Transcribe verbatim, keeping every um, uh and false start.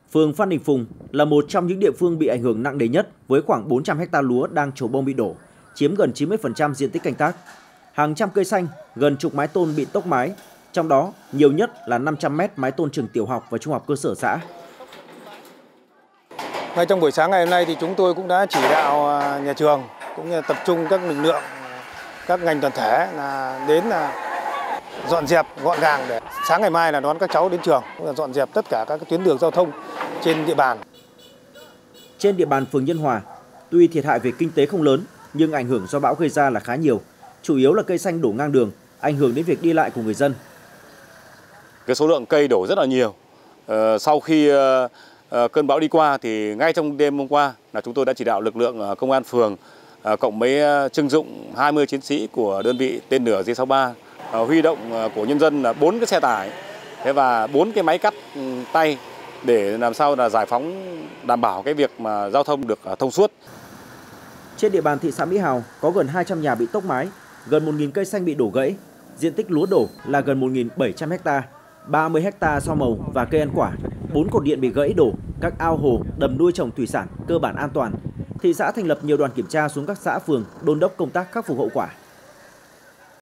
Phường Phan Đình Phùng là một trong những địa phương bị ảnh hưởng nặng nề nhất với khoảng bốn trăm ha lúa đang trổ bông bị đổ, chiếm gần chín mươi phần trăm diện tích canh tác. Hàng trăm cây xanh, gần chục mái tôn bị tốc mái, trong đó nhiều nhất là năm trăm mét mái tôn trường tiểu học và trung học cơ sở xã. Ngay trong buổi sáng ngày hôm nay thì chúng tôi cũng đã chỉ đạo nhà trường cũng như tập trung các lực lượng, các ngành đoàn thể là đến là dọn dẹp gọn gàng để sáng ngày mai là đón các cháu đến trường, cũng là dọn dẹp tất cả các tuyến đường giao thông trên địa bàn. Trên địa bàn phường Nhân Hòa, tuy thiệt hại về kinh tế không lớn nhưng ảnh hưởng do bão gây ra là khá nhiều, chủ yếu là cây xanh đổ ngang đường, ảnh hưởng đến việc đi lại của người dân. Cái số lượng cây đổ rất là nhiều. Ờ, sau khi uh, uh, cơn bão đi qua thì ngay trong đêm hôm qua là chúng tôi đã chỉ đạo lực lượng uh, công an phường uh, cộng với uh, trưng dụng hai mươi chiến sĩ của đơn vị tên lửa G sáu ba, uh, huy động uh, của nhân dân là bốn cái xe tải thế và bốn cái máy cắt um, tay để làm sao là giải phóng, đảm bảo cái việc mà giao thông được uh, thông suốt. Trên địa bàn thị xã Mỹ Hào có gần hai trăm nhà bị tốc mái, gần một nghìn cây xanh bị đổ gãy, diện tích lúa đổ là gần một nghìn bảy trăm ha, ba mươi ha rau màu và cây ăn quả, bốn cột điện bị gãy đổ, các ao hồ, đầm nuôi trồng thủy sản cơ bản an toàn. Thị xã thành lập nhiều đoàn kiểm tra xuống các xã phường đôn đốc công tác khắc phục hậu quả.